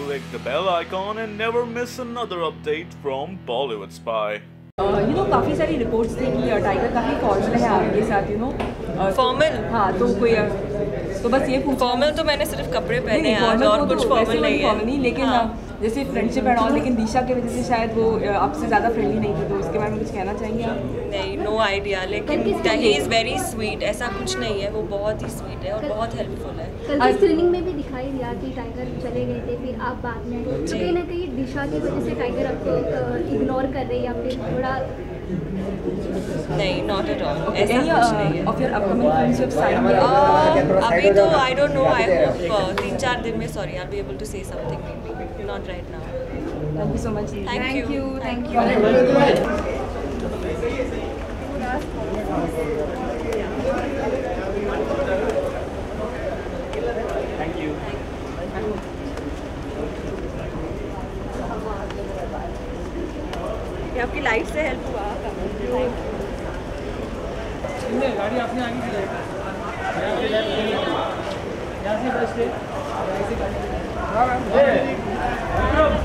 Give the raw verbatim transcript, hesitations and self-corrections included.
click the bell icon and never miss another update from Bollywood Spy. You know काफ़ी सारी reports थी कि tiger काफ़ी formal है आपके साथ, यू नो फॉर्मल। हाँ तो कोई तो बस ये फॉर्मल तो मैंने सिर्फ कपड़े पहने हैं आज, और कुछ फॉर्मल नहीं है। नहीं, लेकिन हाँ। जैसे फ्रेंडशिप एंड ऑल, लेकिन दिशा की वजह से शायद वो आपसे ज़्यादा फ्रेंडली नहीं थी, तो उसके बारे में कुछ कहना चाहेंगे आप? नहीं, नो आइडिया, लेकिन ही इज़ वेरी स्वीट, ऐसा कुछ नहीं है, वो बहुत ही स्वीट है और बहुत हेल्पफुल है। कल की स्क्रीनिंग में भी दिखाई दिया कि टाइगर चले गए थे, फिर आप बाद में तो कहीं ना कहीं दिशा की वजह से टाइगर आपको इग्नोर कर रहे या फिर थोड़ा नहीं, नॉट एट ऑल, ऐसा कुछ नहीं है। और फिर अपकमिंग फिल्म्स ऑफ साइन अभी तो I don't know, I hope तीन चार दिन में, sorry, I will be able to say something, maybe not right now. Thank you so much. Thank you, thank you. आपकी लाइफ से help हुआ। गाड़ी आपने आगे की जाएगा, यहाँ से बस